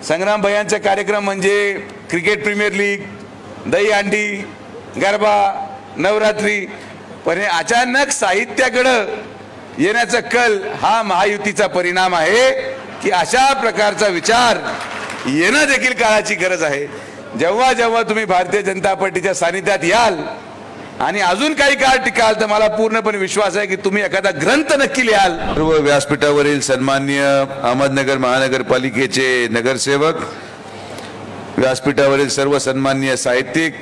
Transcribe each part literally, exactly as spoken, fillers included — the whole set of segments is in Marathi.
संग्राम भैयांचा कार्यक्रम म्हणजे क्रिकेट प्रीमियर लीग, दही अंडी, गरबा, नवरात्री, पण हे अचानक साहित्याकडे येण्याचा कल हा महायुतीचा परिणाम आहे की अशा प्रकारचा विचार येणं देखील काळाची गरज आहे। जेव्हा जेव्हा तुम्ही भारतीय जनता पार्टीच्या सानिध्यात याल आणि अजून काही काळ टिकाल तर मला पूर्णपणे विश्वास आहे की तुम्ही एखादा ग्रंथ नक्की लिहाल। सर्व व्यासपीठावरील सन्माननीय अहमदनगर महानगरपालिकेचे नगरसेवक, व्यासपीठावरील सर्व सन्माननीय साहित्यिक,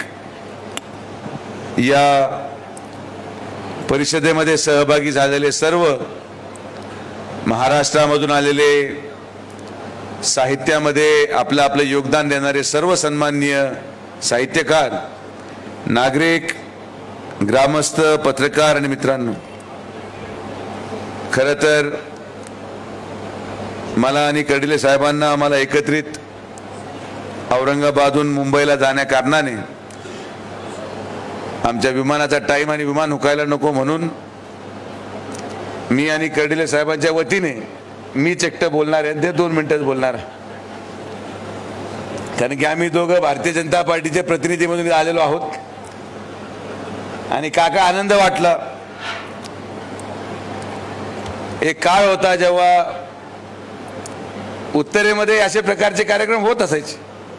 या परिषदेमध्ये सहभागी झालेले सर्व महाराष्ट्रामधून आलेले, साहित्यामध्ये आपलं आपलं योगदान देणारे सर्व सन्माननीय साहित्यकार, नागरिक, ग्रामस्थ, पत्रकार आणि मित्रांनो, खरं तर मला आणि कर्डिले साहेबांना आम्हाला एकत्रित औरंगाबादहून मुंबईला जाण्या कारणाने आमच्या विमानाचा टाइम आणि विमान हुकायला नको म्हणून मी आणि कर्डिले साहेबांच्या वतीने मी एकटं बोलणार आहे, ते दोन मिनिटच बोलणार, कारण की आम्ही दोघं भारतीय जनता पार्टीचे प्रतिनिधी म्हणून आलेलो आहोत। आणि काका आनंद वाटला, एक काळ होता जेव्हा उत्तरेमध्ये असे प्रकारचे कार्यक्रम होत असायचे।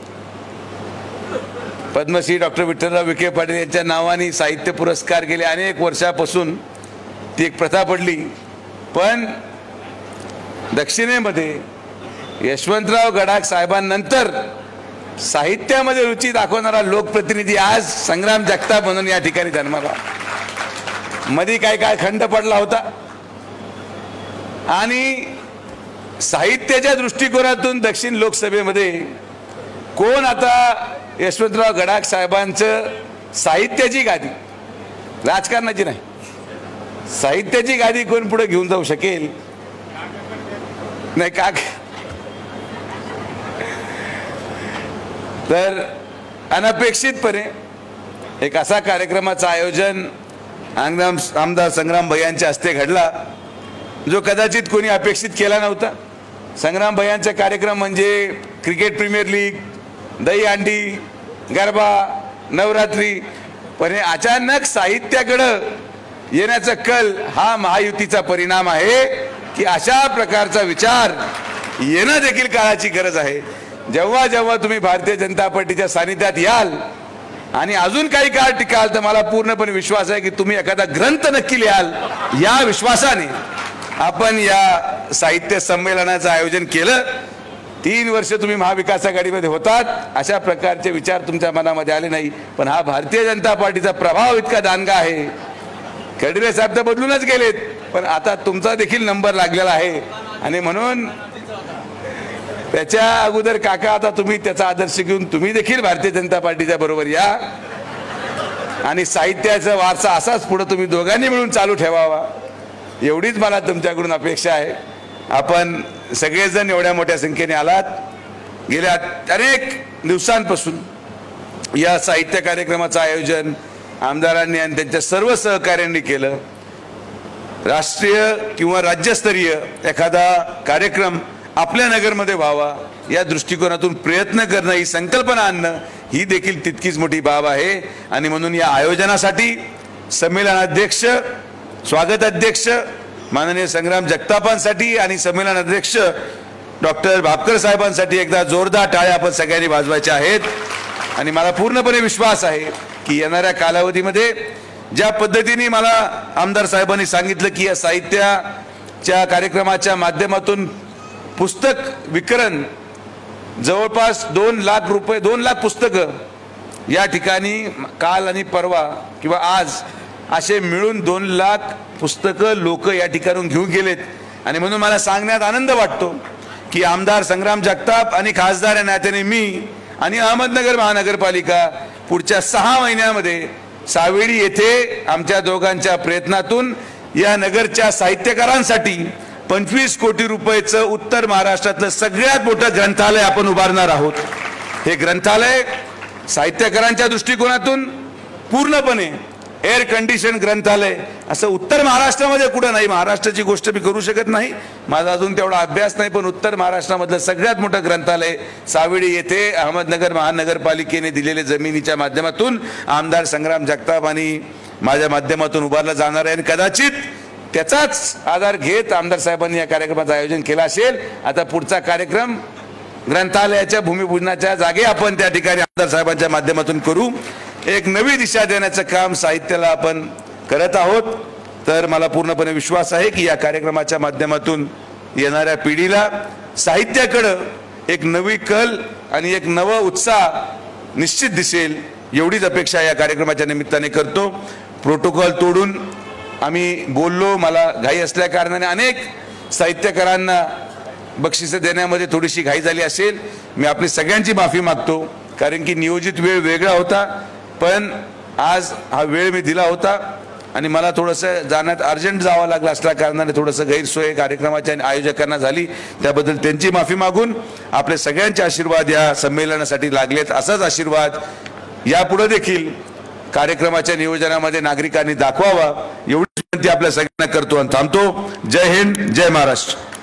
पद्मश्री डॉक्टर विठ्ठलराव विखे पाटील यांच्या नावाने साहित्य पुरस्कार गेले अनेक वर्षापासून ती एक प्रथा पडली, पण दक्षिणेमध्ये यशवंतराव गडाख साहेबांनंतर साहित्यामध्ये रुची दाखवणारा लोकप्रतिनिधी आज संग्राम जगताप म्हणून या ठिकाणी जन्माला। मध्ये काय काय खंड पडला होता आणि साहित्याच्या दृष्टिकोनातून दक्षिण लोकसभेमध्ये कोण आता यशवंतराव गडाख साहेबांचं साहित्याची गादी, राजकारणाची नाही, साहित्याची गादी कोण पुढे घेऊन जाऊ शकेल? नाही का? तर अनपेक्षितपणे एक असा कार्यक्रमाचं आयोजन आमदार संग्राम भैयांच्या हस्ते घडला जो कदाचित कोणी अपेक्षित केला नव्हता। संग्राम भैयांचा कार्यक्रम म्हणजे क्रिकेट प्रीमियर लीग, दही अंडी, गरबा, नवरात्री, पण हे अचानक साहित्याकडे येण्याचा कल हा महायुतीचा परिणाम आहे की अशा प्रकारचा विचार येणं देखील काळाची गरज आहे। जेव्हा जेव्हा तुम्ही भारतीय जनता पार्टीच्या सानिध्यात याल आणि अजून काही काळ टिकाल तर मला पूर्णपणे विश्वास आहे की तुम्ही एखादा ग्रंथ नक्की लिहाल। या विश्वासाने आपण या साहित्य संमेलनाचं आयोजन केलं। तीन वर्ष तुम्ही महाविकास आघाडीमध्ये होतात, अशा प्रकारचे विचार तुमच्या मनामध्ये आले नाही, पण हा भारतीय जनता पार्टीचा प्रभाव इतका दांडगा आहे। कर्डिले साहेब तर बदलूनच गेलेत, पण आता तुमचा देखील नंबर लागलेला आहे आणि म्हणून त्याच्या अगोदर काका आता तुम्ही त्याचा आदर्श घेऊन तुम्ही देखील भारतीय जनता पार्टीच्या बरोबर या आणि साहित्याचा वारसा असाच पुढे तुम्ही दोघांनी मिळून चालू ठेवावा, एवढीच मला तुमच्याकडून अपेक्षा आहे। आपण सगळेजण एवढ्या मोठ्या संख्येने आलात, गेल्या अनेक दिवसांपासून या साहित्य कार्यक्रमाचं आयोजन आमदारांनी आणि त्यांच्या सर्व सहकार्यांनी केलं। राष्ट्रीय किंवा राज्यस्तरीय एखादा कार्यक्रम आपल्या नगरमध्ये व्हावा या दृष्टिकोनातून प्रयत्न करणं, ही संकल्पना आणणं ही देखील तितकीच मोठी बाब आहे। आणि म्हणून या आयोजनासाठी संमेलनाध्यक्ष, स्वागत अध्यक्ष माननीय संग्राम जगतापांसाठी आणि संमेलन अध्यक्ष डॉक्टर भापकर साहेबांसाठी एकदा जोरदार टाळ्या आपण सगळ्यांनी वाजवायच्या आहेत। आणि मला पूर्णपणे विश्वास आहे की येणाऱ्या कालावधीमध्ये ज्या पद्धतीने मला आमदार साहेबांनी सांगितलं की या साहित्याच्या कार्यक्रमाच्या माध्यमातून पुस्तक वितरण जवळपास दोन लाख रुपये दोन लाख पुस्तकं या ठिकाणी काल आणि परवा किंवा आज असे मिळून दोन लाख पुस्तकं लोक या ठिकाणून घेऊन गेलेत। आणि म्हणून मला सांगण्यात आनंद वाटतो की आमदार संग्राम जगताप आणि खासदार या नात्याने मी आणि अहमदनगर महानगरपालिका पुढच्या सहा महिन्यामध्ये सावेडी येथे आमच्या दोघांच्या प्रयत्नातून या नगरच्या साहित्यकारांसाठी पंचवीस कोटी रुपयाचं उत्तर महाराष्ट्रातलं सगळ्यात मोठं ग्रंथालय आपण उभारणार आहोत। हे ग्रंथालय साहित्यकारांच्या दृष्टिकोनातून पूर्णपणे एअर कंडिशन ग्रंथालय असं उत्तर महाराष्ट्रामध्ये कुठं नाही. महाराष्ट्राची गोष्ट मी करू शकत नाही, माझा अजून तेवढा अभ्यास नाही, पण उत्तर महाराष्ट्रामधलं सगळ्यात मोठं ग्रंथालय सावेडी येथे अहमदनगर महानगरपालिकेने दिलेल्या जमिनीच्या माध्यमातून आमदार संग्राम जगताप आणि माझ्या माध्यमातून उभारलं जाणार आहे. आणि कदाचित त्याचाच आधार घेत आमदार साहेबांनी या कार्यक्रमाचं आयोजन केलं असेल. आता पुढचा कार्यक्रम ग्रंथालयाच्या भूमिपूजनाच्या जागे आपण त्या ठिकाणी आमदार साहेबांच्या माध्यमातून करू. एक नवी दिशा देण्याचं काम साहित्याला आपण करत आहोत. तर मला पूर्णपणे विश्वास आहे की या कार्यक्रमाच्या माध्यमातून येणाऱ्या पिढीला साहित्याकडं एक नवी कल आणि एक नवा उत्साह निश्चित दिसेल, एवढीच अपेक्षा या कार्यक्रमाच्या निमित्ताने करतो. प्रोटोकॉल तोडून आम्ही बोललो, मला घाई असल्या कारणाने अनेक साहित्यकारांना बक्षिसे देण्यामध्ये थोडीशी घाई झाली असेल. मी आपली सगळ्यांची माफी मागतो, कारण की नियोजित वेळ वेगळा होता, पण आज हा वेळ मी दिला होता आणि मला थोडंसं जाण्यात अर्जंट जावं लागलं असल्या कारणाने थोडंसं गैरसोय कार्यक्रमाच्या आयोजकांना झाली. त्याबद्दल त्यांची माफी मागून आपले सगळ्यांचे आशीर्वाद या संमेलनासाठी लागलेत. असाच आशीर्वाद यापुढे देखील कार्यक्रमाच्या नियोजनामध्ये नागरिकांनी दाखवावा, एवढी विनंती आपल्या सगळ्यांना करतो आणि थांबतो. जय हिंद, जय महाराष्ट्र.